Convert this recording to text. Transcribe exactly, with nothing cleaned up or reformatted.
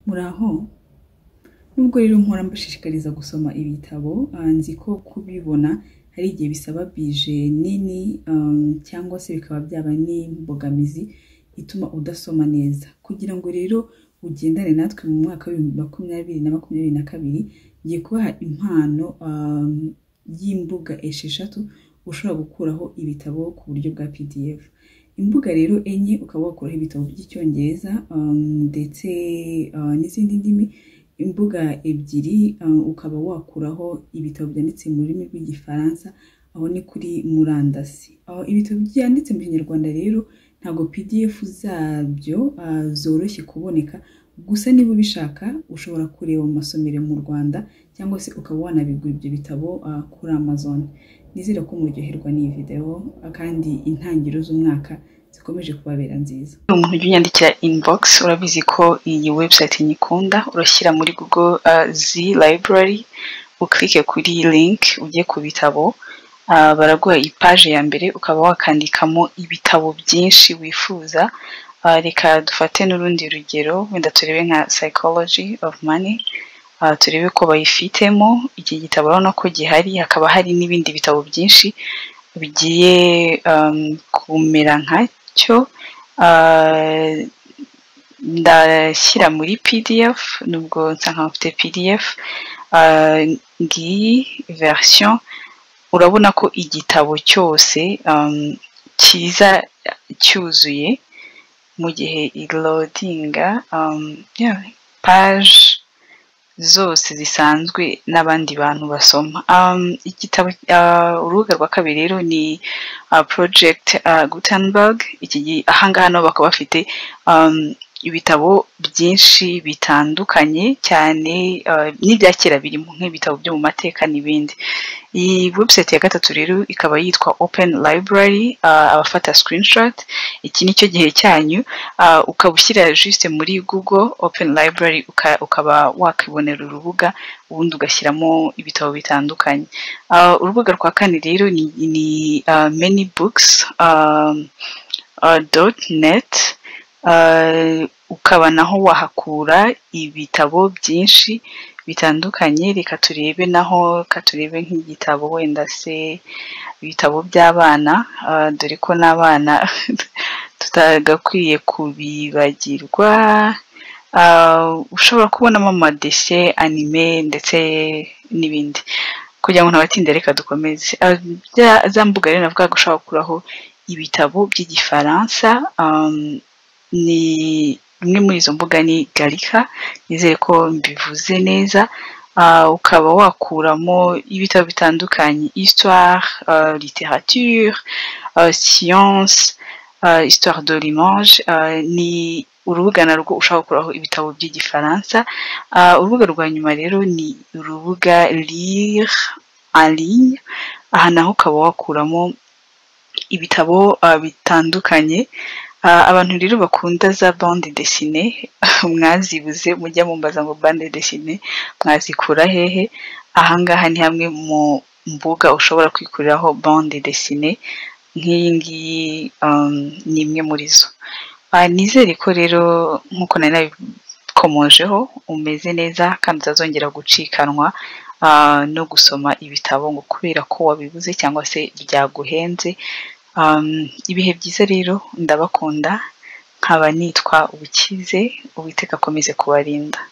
Muraho nubwo rero mpora mbashishikariza gusoma ibitabo nzi ko kubibona hari igihe bisaba bije nini um, cyangwa se bikaba byaba n'imbogamizi ituma udasoma neza kugira ngo rero ugendane natwe mu mwaka wa makumyabiri na makumyabiri na kabiri ngiye kubaha impano um, y'imbuga esheshatu ushobora gukuraho ibitabo ku buryo bwa P D F. Imbuga rero enye ukaba wakuraho ibitabo by'icyongereza um, ndetse uh, n'izindi ndimi. Imbuga ebyiri uh, ukaba wakuraho ibitabo byanditse mu rurimi rw'igifaransa aho ni kuri murandasi. Aho ibitabo byanditse mu Kinyarwanda rero ntago P D F zabyo uh, zoroshye kuboneka, gusa niba ubishaka ushobora kureba mu masomero mu Rwanda cyangwa se ukaba wanabigura ibyo bitabo uh, kuri Amazon. Nizera ko muryoherwa n'iyi video kandi intangiriro z'umwaka zikomeje kubabera nziza. Umuntu unyandikira inbox urabizi ko iyi website nyikunda, urashyira muri Google uh, Z Library uklike kuri link ujye ku bitabo uh, baraguha ipage ya mbere ukaba wakandikamo ibitabo byinshi wifuza. Uh, reka dufate n'urundi rugero wenda turebe nka Psychology of Money. Uh, turebe ko bayifitemo iki gitabo urabona ko gihari, hakaba hari n'ibindi bitabo byinshi bigiye um, kumera nka cyo. Uh, ndashyira muri P D F nubwo nsanga mfite P D F. Uh, ngiyi version urabona ko igitabo cyose um, kiza cyuzuye mu gihe loadinga um, yeah, page zose zisanzwe n'abandi bantu basoma. Um, igitabo uh, urubuga rwa kabiri rero ni uh, Project uh, Gutenberg. Iki ahangaha no bakaba bafite um, ibitabo byinshi bitandukanye cyane uh, n'ibya kera birimo nk'ibitabo byo mu mateka n'ibindi. Iyi website ya gatatu rero ikaba yitwa Open Library. Uh, abafata screenshot iki nicyo gihe cyanyu uh, ukabushyira juste muri Google Open Library uka, ukaba wakibonera urubuga ubundi ugashyiramo ibitabo bitandukanye. Uh, urubuga rwa kane rero ni, ni uh, many books um, uh, .net. Uh, ukaba naho wahakura ibitabo byinshi bitandukanye. Reka turebe naho katurebe nk'igitabo wenda se ibitabo by'abana uh, dore ko n'abana tutagakwiye kubibagirwa. Uh, ushobora kubonamo amadeshe anime ndetse n'ibindi. Kugira ngo ntabatinde reka dukomeze. Uh, za mbuga rero navuga gushaka gukuraho ibitabo by'igifaransa um, ni imwe muri izo mbuga ni Gallica. Nizere ko mbivuze neza. Uh, ukaba wakuramo ibitabo bitandukanye: histoire, uh, littérature, uh, science, uh, histoire de l'image. Uh, ni urubuga narwo ushaka gukuraho ibitabo by'igifaransa. Uh, urubuga rwa nyuma rero ni urubuga Lire en ligne. Aha naho ukaba wakuramo ibitabo uh, bitandukanye. Uh, abantu rero bakunda za bande dessinée mwazibuze mujya mumbaza ngo bande dessinée mwazikura hehe. Ahangaha ni hamwe mu mbuga ushobora kwikuriraho bande dessinée nk'iyi ngiyi um, ni imwe muri zo. Uh, nizere ko rero nkuko nari nabikomojeho umeze neza kandi utazongera gucikanwa uh, no gusoma ibitabo ngo kubera ko wabibuze cyangwa se byaguhenze. Um, ibihe byiza rero ndabakunda nkaba nitwa Ubukize. Uwiteka akomeze kubarinda.